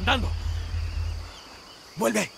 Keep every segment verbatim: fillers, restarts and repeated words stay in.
andando. ¡Vuelve!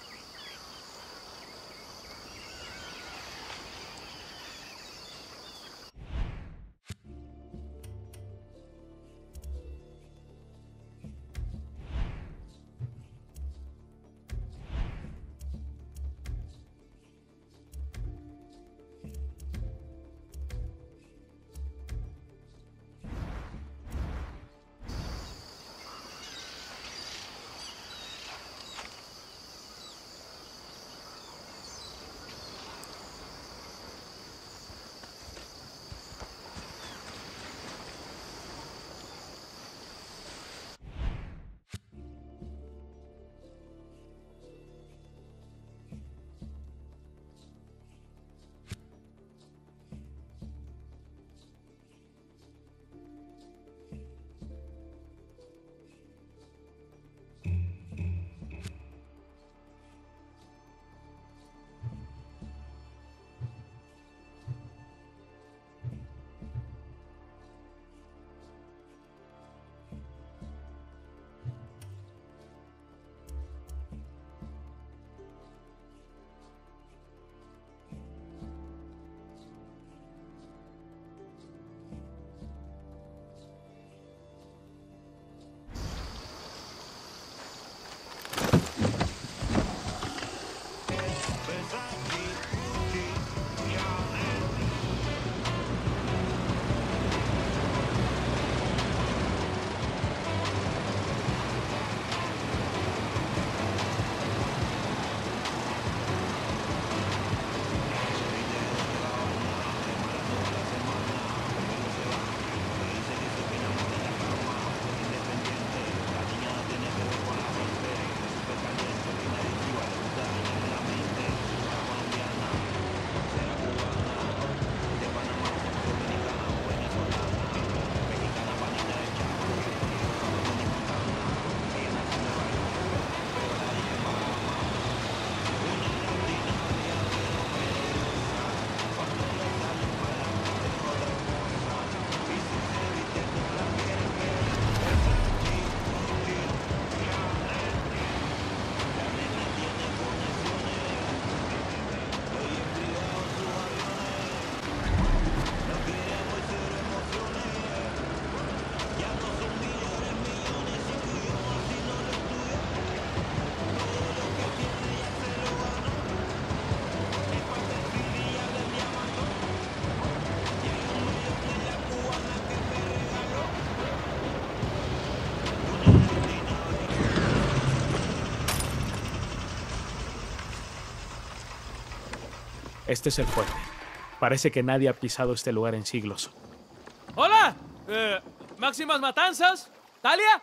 Este es el fuerte. Parece que nadie ha pisado este lugar en siglos. ¡Hola! Eh, ¿Máximas Matanzas? ¿Talia?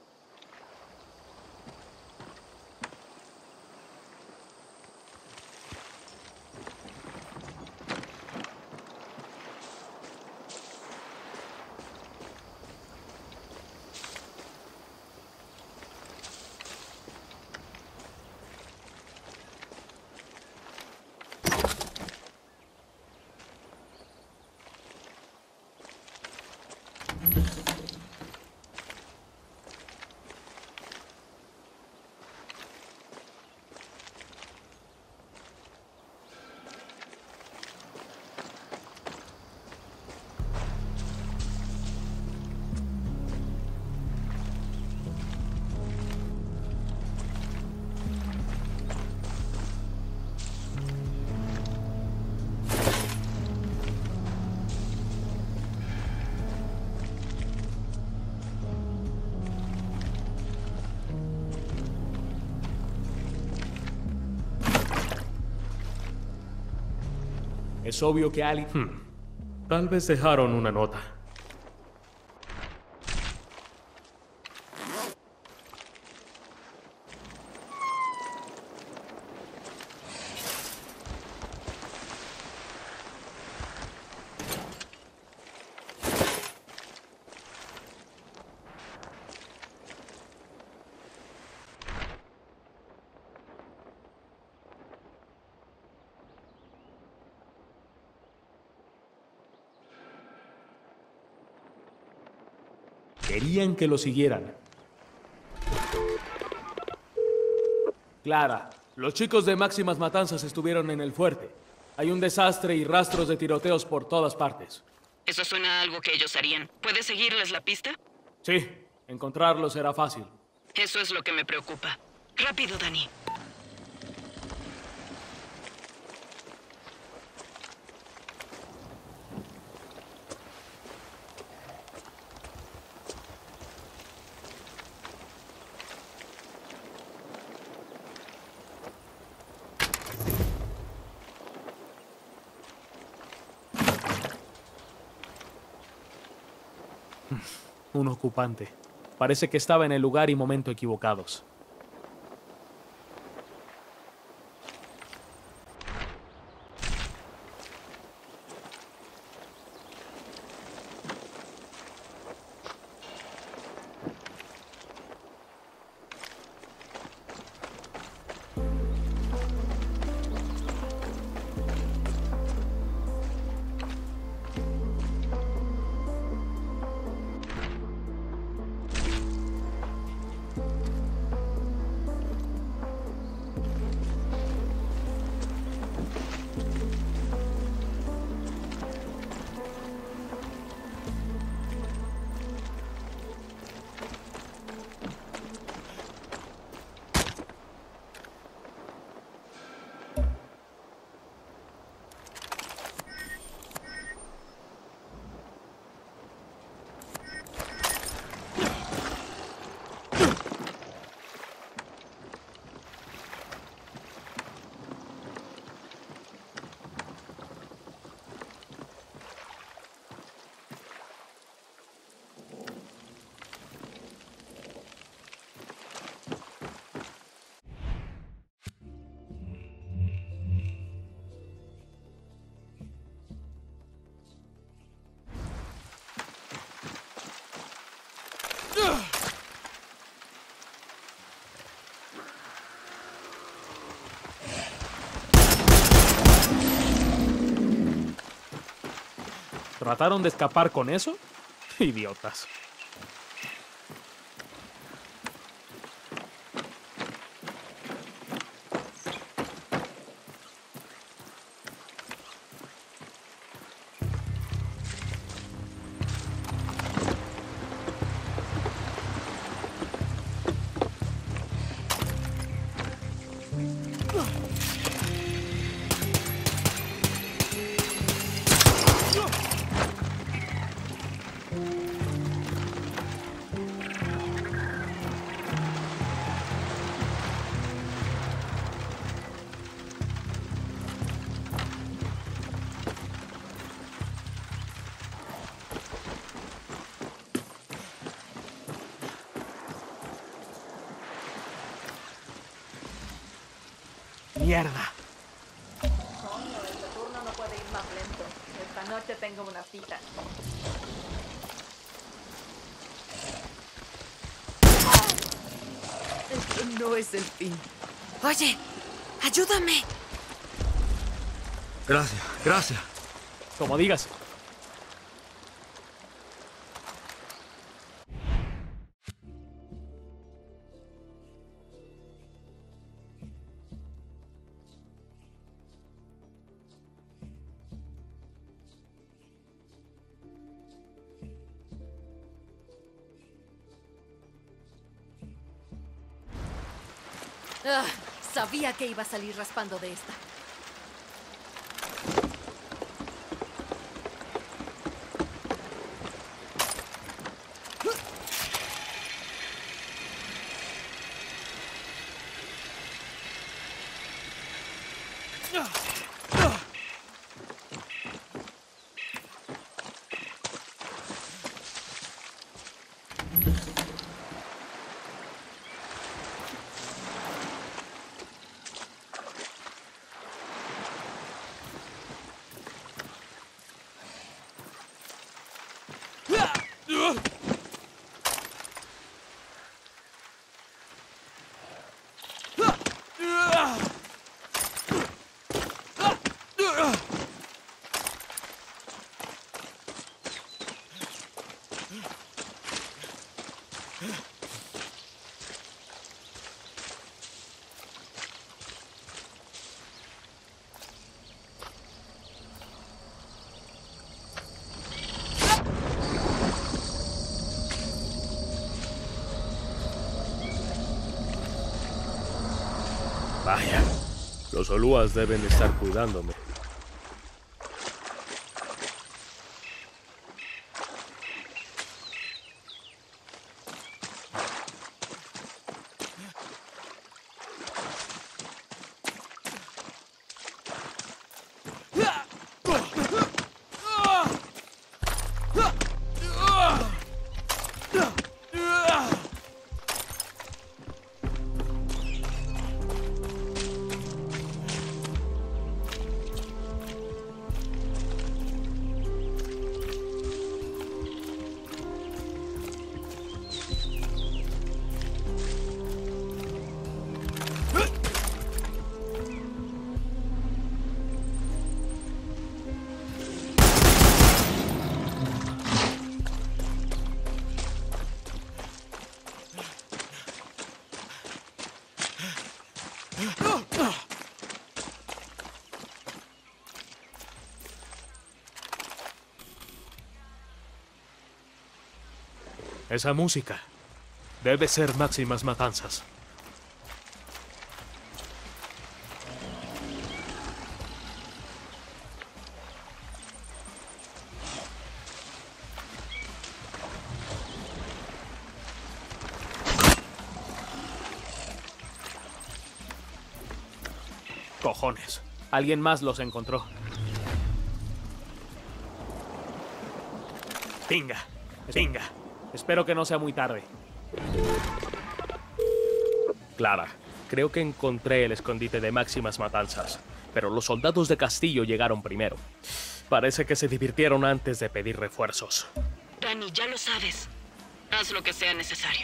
Es obvio que alguien... Hmm. Tal vez dejaron una nota. Querían que lo siguieran. Clara, los chicos de Máximas Matanzas estuvieron en el fuerte. Hay un desastre y rastros de tiroteos por todas partes. Eso suena a algo que ellos harían. ¿Puedes seguirles la pista? Sí, encontrarlos será fácil. Eso es lo que me preocupa. Rápido, Dani. Un ocupante. Parece que estaba en el lugar y momento equivocados. ¿Trataron de escapar con eso? Idiotas. ¡Mierda! Coño, este turno no puede ir más lento. Esta noche tengo una cita. Esto no es el fin. Oye, ayúdame. Gracias, gracias. Como digas. Ah, sabía que iba a salir raspando de esta. Vaya, los Oluas deben estar cuidándome. Esa música debe ser Máximas Matanzas. Cojones. Alguien más los encontró. Pinga. Pinga. Espero que no sea muy tarde. Clara, creo que encontré el escondite de Máximas Matanzas, pero los soldados de Castillo llegaron primero. Parece que se divirtieron antes de pedir refuerzos. Dani, ya lo sabes. Haz lo que sea necesario.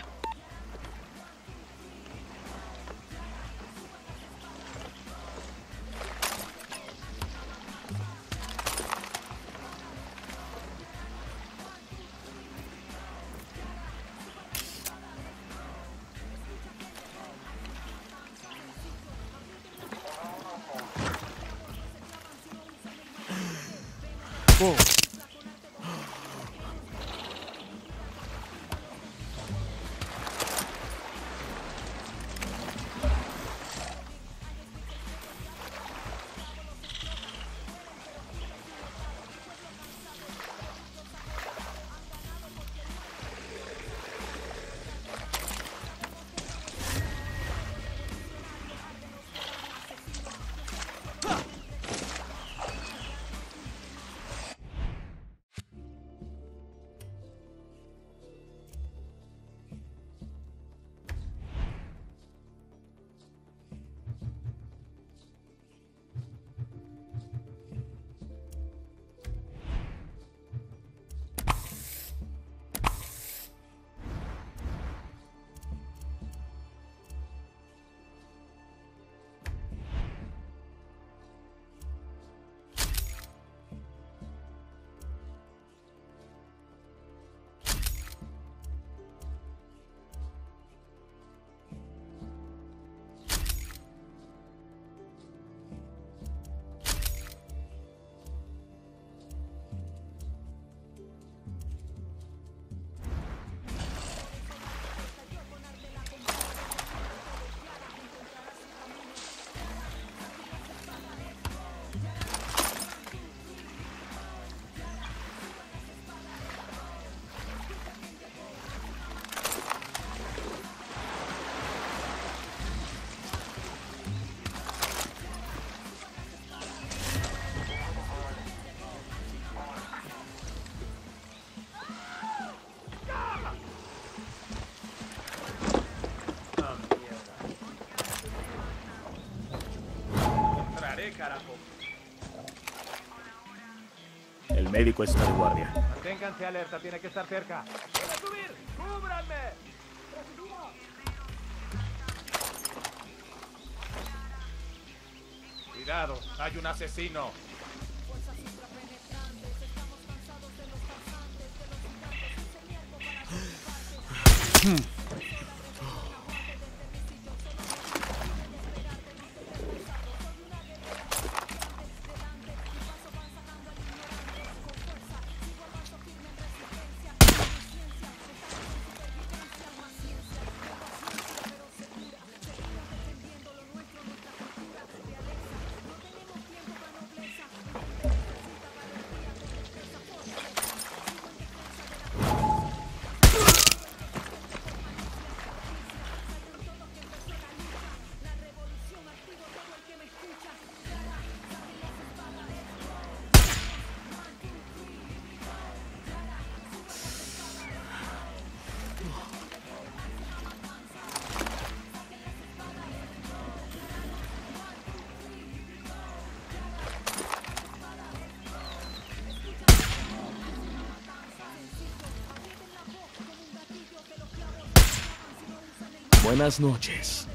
El médico está de guardia. Manténganse alerta, tiene que estar cerca. ¡Voy a subir! ¡Cúbranme! Cuidado, hay un asesino. Buenas noches.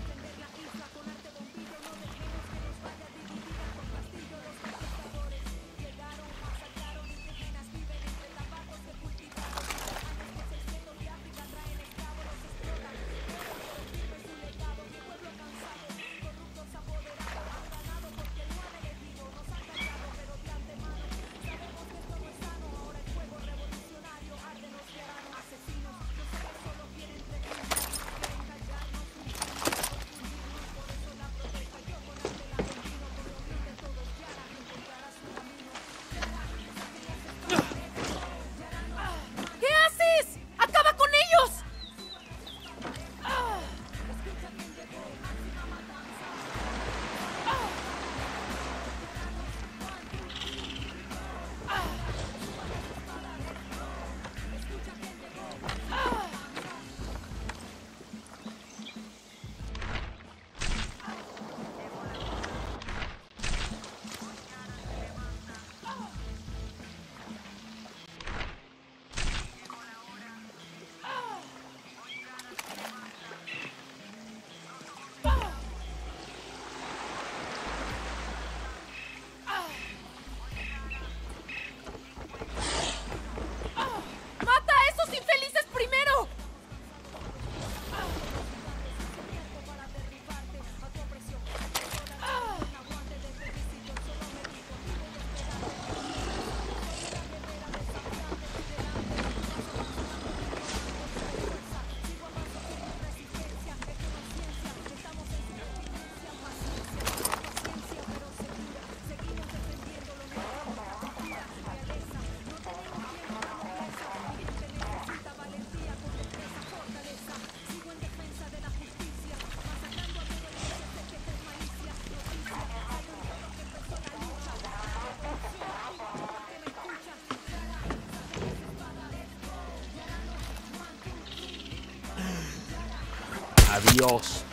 Adiós.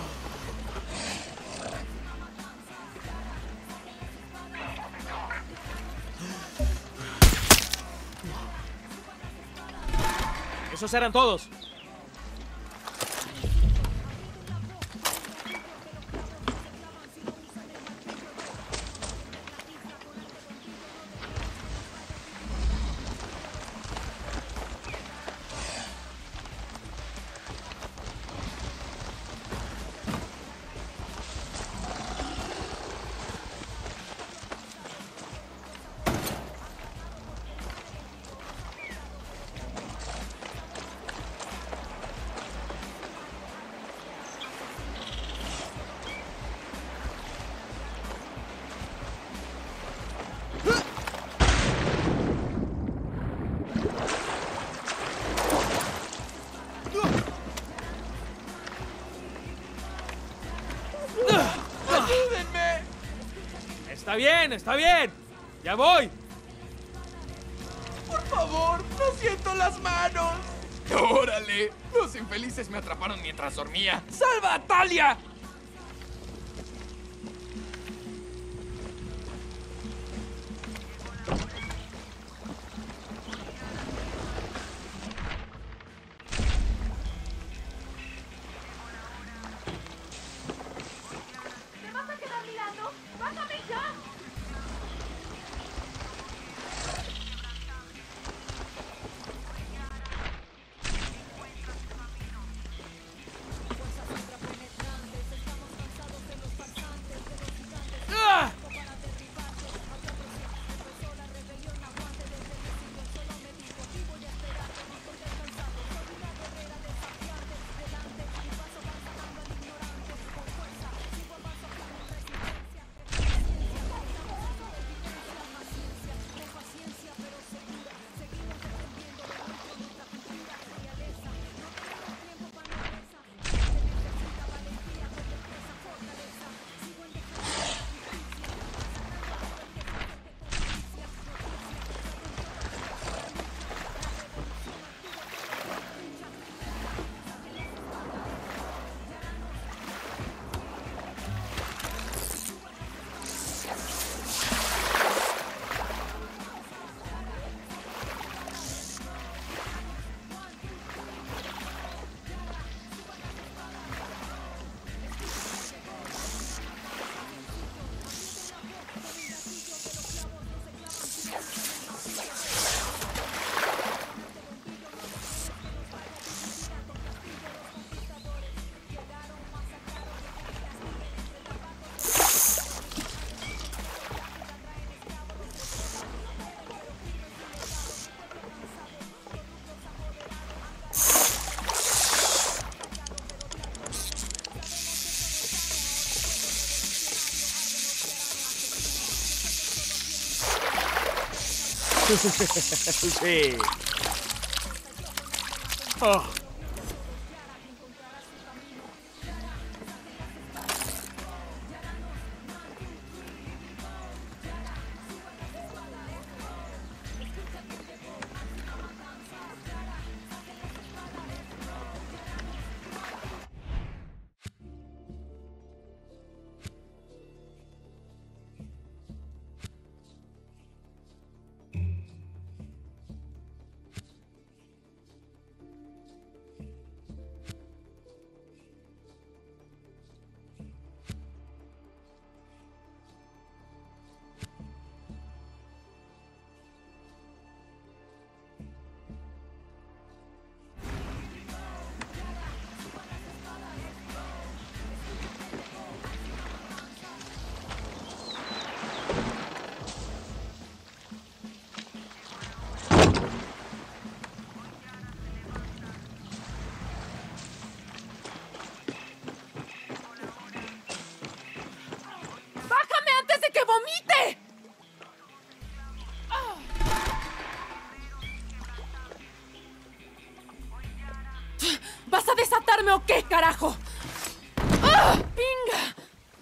Esos eran todos. Está bien, está bien. Ya voy. Por favor, no siento las manos. ¡Órale! Los infelices me atraparon mientras dormía. ¡Salva a Talia! ¿Te vas a quedar mirando? ¡Bájame ya! Sí. Oh. ¡Bájame antes de que vomite! ¿Vas a desatarme o qué, carajo? ¡Ah! ¡Pinga!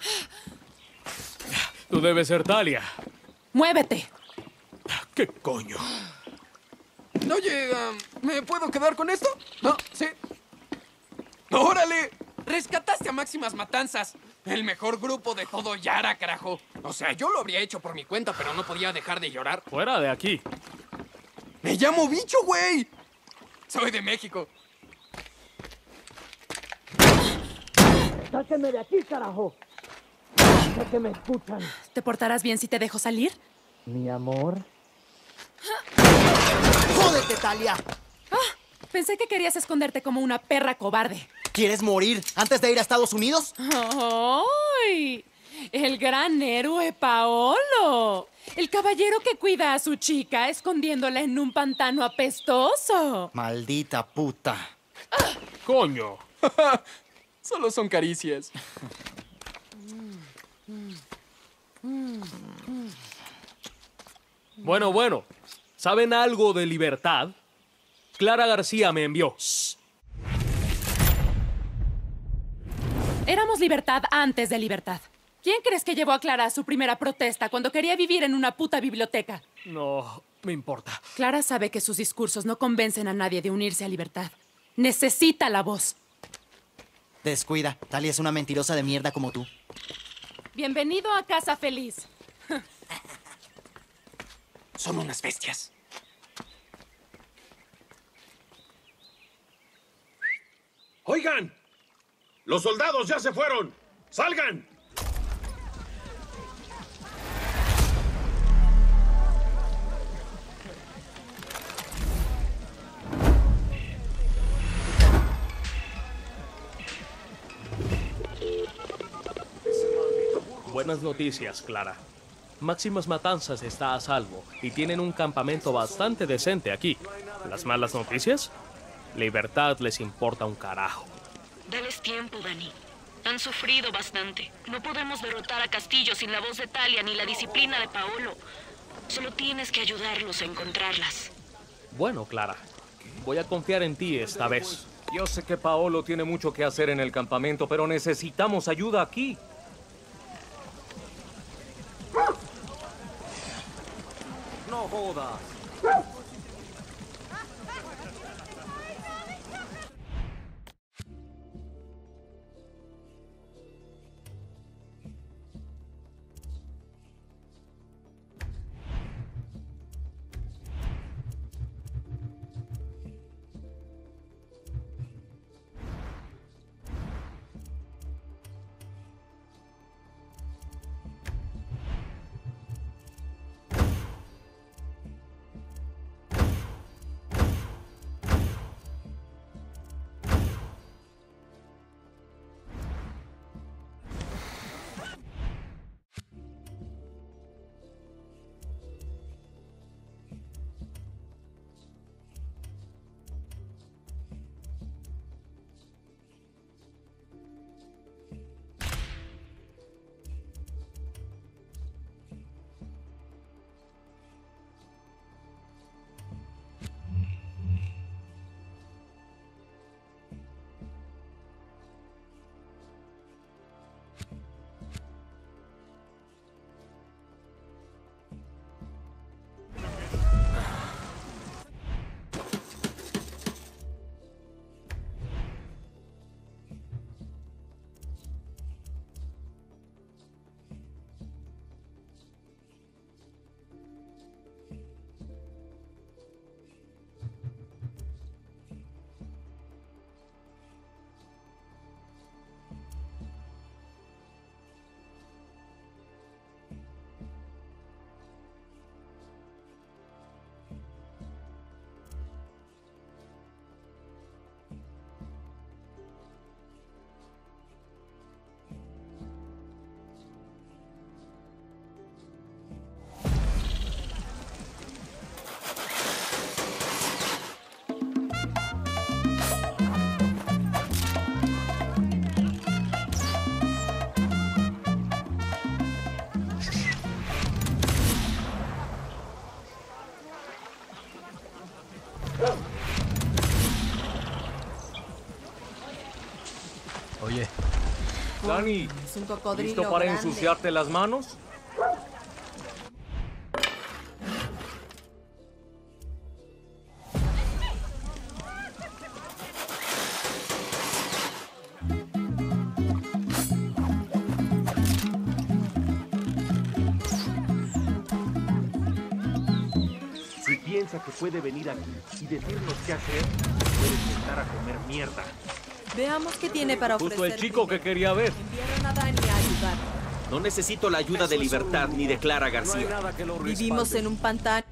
Tú debes ser Talia. ¡Muévete! ¿Qué coño? Oye, um, ¿me puedo quedar con esto? No, sí. ¡Órale! Rescataste a Máximas Matanzas. El mejor grupo de todo Yara, carajo. O sea, yo lo habría hecho por mi cuenta, pero no podía dejar de llorar. Fuera de aquí. ¡Me llamo Bicho, güey! Soy de México. ¡Sáquenme de aquí, carajo! Sé que me escuchan. ¿Te portarás bien si te dejo salir? Mi amor. ¡Jódete, Talia! Ah, pensé que querías esconderte como una perra cobarde. ¿Quieres morir antes de ir a Estados Unidos? ¡Ay! El gran héroe Paolo. El caballero que cuida a su chica escondiéndola en un pantano apestoso. Maldita puta. Coño. Solo son caricias. Bueno, bueno. ¿Saben algo de libertad? Clara García me envió. Éramos libertad antes de libertad. ¿Quién crees que llevó a Clara a su primera protesta cuando quería vivir en una puta biblioteca? No me importa. Clara sabe que sus discursos no convencen a nadie de unirse a libertad. Necesita la voz. Descuida. Talia es una mentirosa de mierda como tú. Bienvenido a Casa Feliz. Son unas bestias. ¡Oigan! ¡Los soldados ya se fueron! ¡Salgan! Buenas noticias, Clara. Máximas Matanzas está a salvo y tienen un campamento bastante decente aquí. ¿Las malas noticias? Libertad les importa un carajo. Dales tiempo, Dani. Han sufrido bastante. No podemos derrotar a Castillo sin la voz de Talia ni la disciplina de Paolo. Solo tienes que ayudarlos a encontrarlas. Bueno, Clara. Voy a confiar en ti esta vez. Yo sé que Paolo tiene mucho que hacer en el campamento, pero necesitamos ayuda aquí. No jodas. Oye. Dani, Es un cocodrilo ¿listo para grande. ensuciarte las manos? Si piensa que puede venir aquí y decirnos qué hacer, puede sentar a comer mierda. Veamos qué tiene para ofrecer. Justo el chico que quería ver. Enviaron a Dani a ayudar. No necesito la ayuda de Libertad ni de Clara No hay García. nada que lo Vivimos respalde. en un pantano.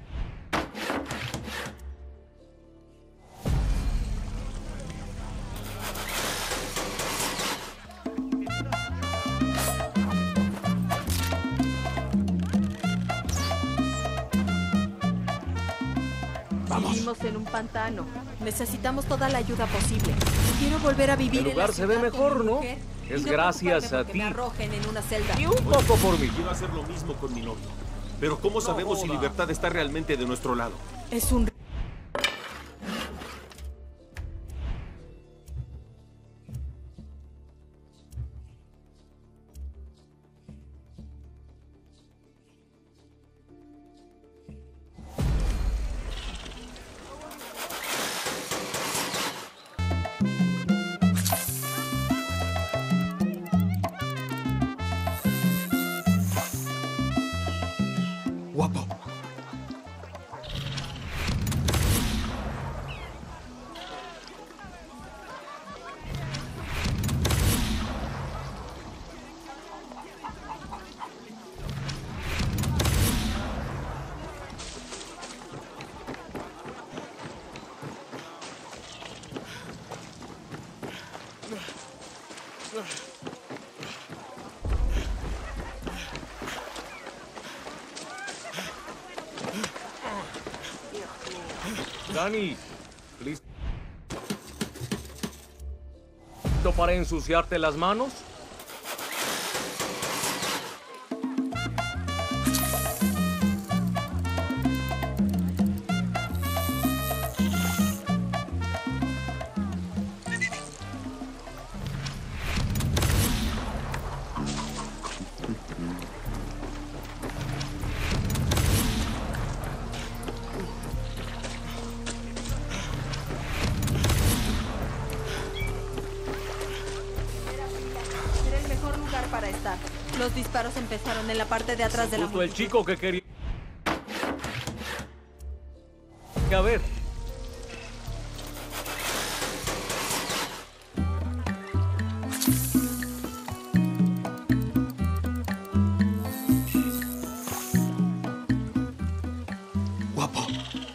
Vivimos en un pantano. Necesitamos toda la ayuda posible. Quiero volver a vivir El en la lugar se ve ciudad mejor, como ¿no? mujer y Es no gracias preocuparme a porque ti. me arrojen en una celda. Y un poco por mí. Quiero hacer lo mismo con mi novio. Pero ¿cómo sabemos si joda. Libertad está realmente de nuestro lado? Es un... Guapo. Dani, ¿listo para ensuciarte las manos? Era el mejor lugar para estar. Los disparos empezaron en la parte de atrás de la Justo el multitud. chico que quería... A ver. Guapo.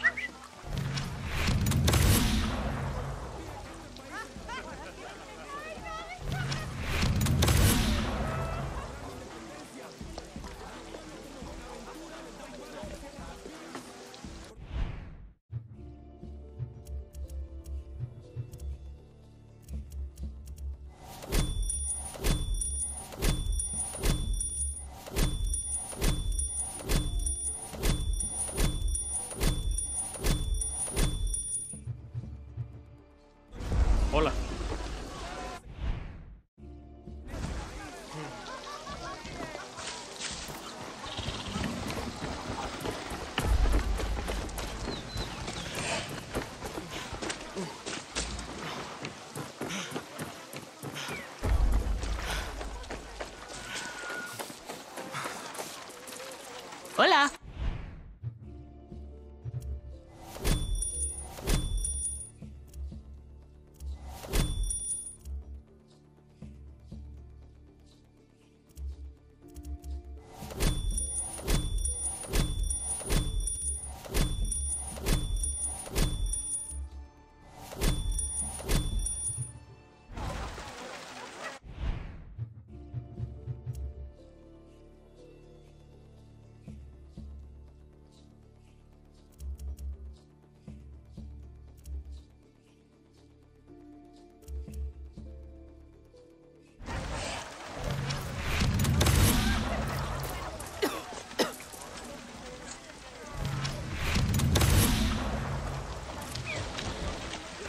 Hola. Hola.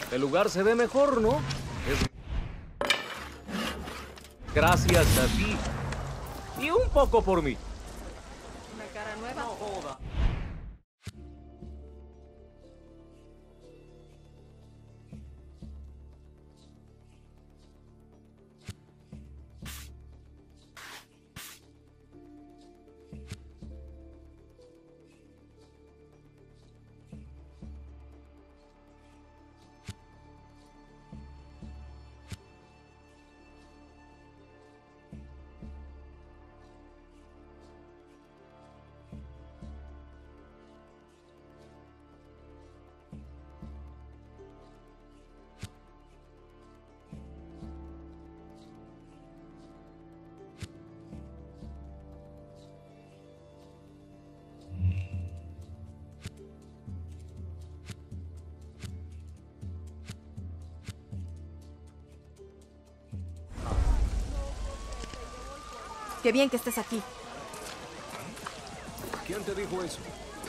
El lugar se ve mejor, ¿no? Es... Gracias a ti. Y un poco por mí. Una cara nueva. No joda. Qué bien que estés aquí. ¿Quién te dijo eso?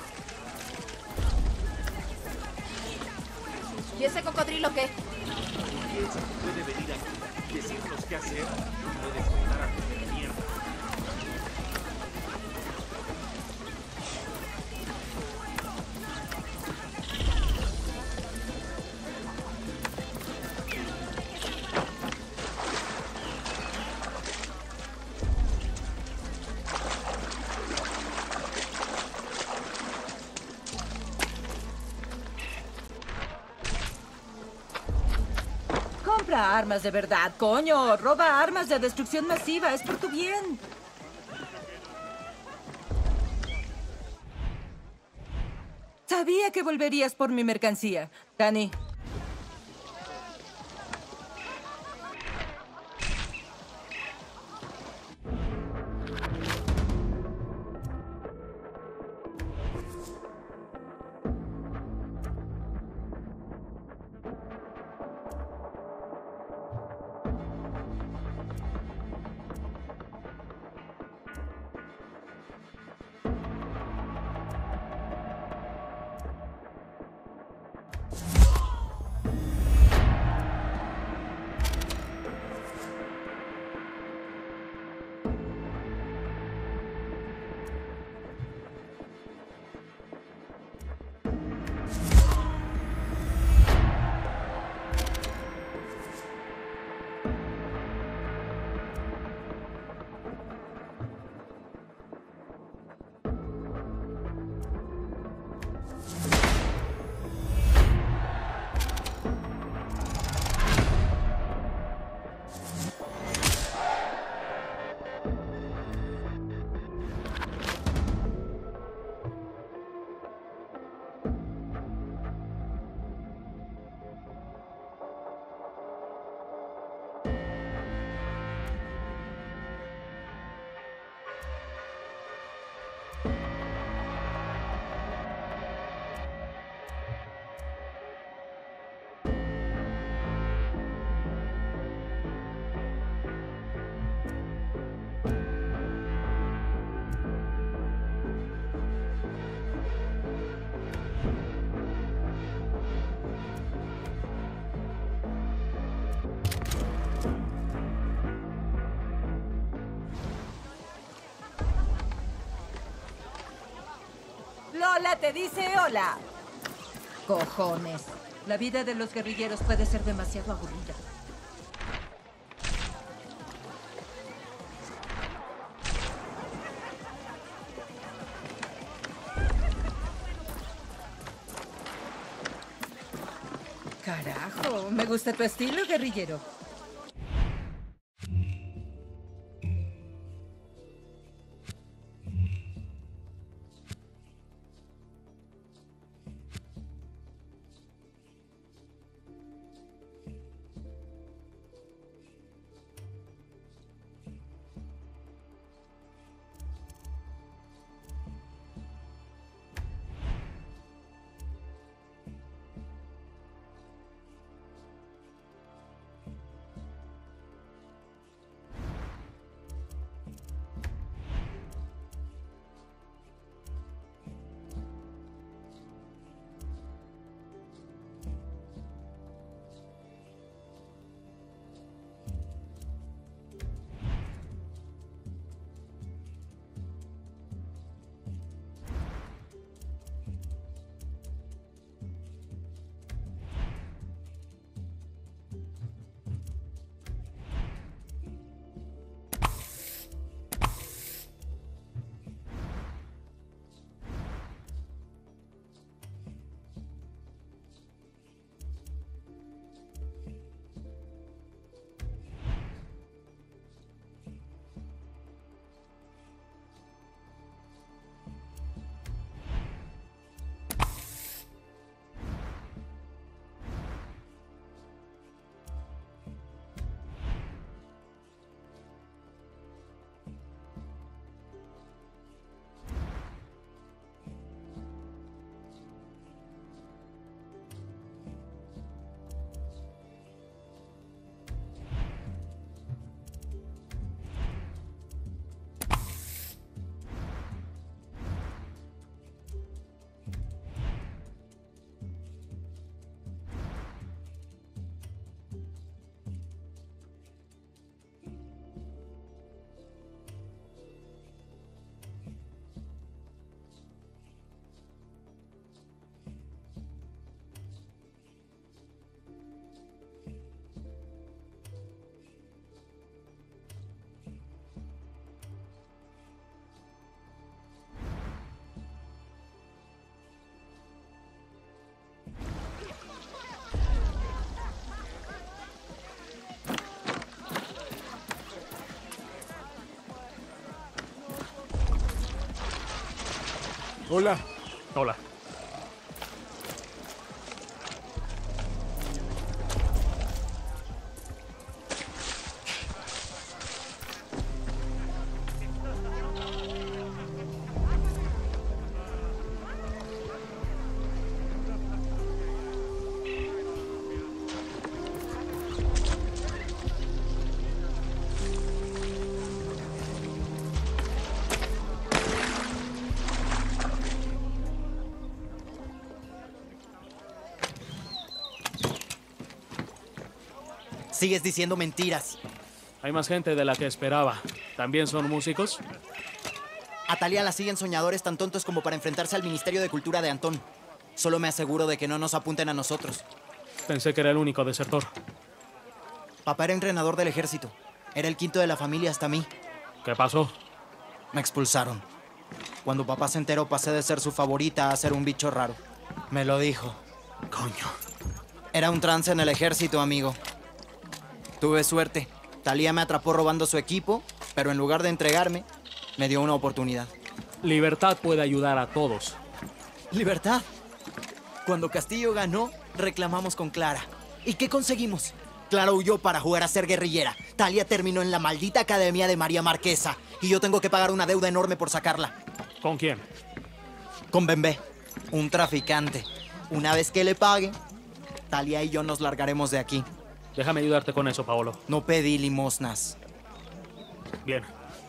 ¿Y ese cocodrilo qué? Piensa que puede venir aquí, decirnos qué hacer y no desmontar a tu mierda. Compra armas de verdad, coño. Roba armas de destrucción masiva. Es por tu bien. Sabía que volverías por mi mercancía. Dani. Lola te dice hola. Cojones. La vida de los guerrilleros puede ser demasiado aburrida. Carajo, me gusta tu estilo, guerrillero. Hola. Hola. Sigues diciendo mentiras. Hay más gente de la que esperaba. ¿También son músicos? A Talia la siguen soñadores tan tontos como para enfrentarse al Ministerio de Cultura de Antón. Solo me aseguro de que no nos apunten a nosotros. Pensé que era el único desertor. Papá era entrenador del ejército. Era el quinto de la familia hasta mí. ¿Qué pasó? Me expulsaron. Cuando papá se enteró, pasé de ser su favorita a ser un bicho raro. Me lo dijo. Coño. Era un trance en el ejército, amigo. Tuve suerte. Talia me atrapó robando su equipo, pero en lugar de entregarme, me dio una oportunidad. Libertad puede ayudar a todos. ¿Libertad? Cuando Castillo ganó, reclamamos con Clara. ¿Y qué conseguimos? Clara huyó para jugar a ser guerrillera. Talia terminó en la maldita academia de María Marquesa. Y yo tengo que pagar una deuda enorme por sacarla. ¿Con quién? Con Bembé, un traficante. Una vez que le pague, Talia y yo nos largaremos de aquí. Déjame ayudarte con eso, Paolo. No pedí limosnas. Bien.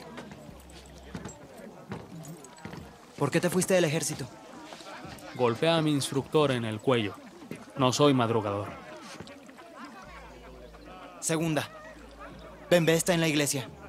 ¿Por qué te fuiste del ejército? Golpea a mi instructor en el cuello. No soy madrugador. Segunda. Bembé está en la iglesia.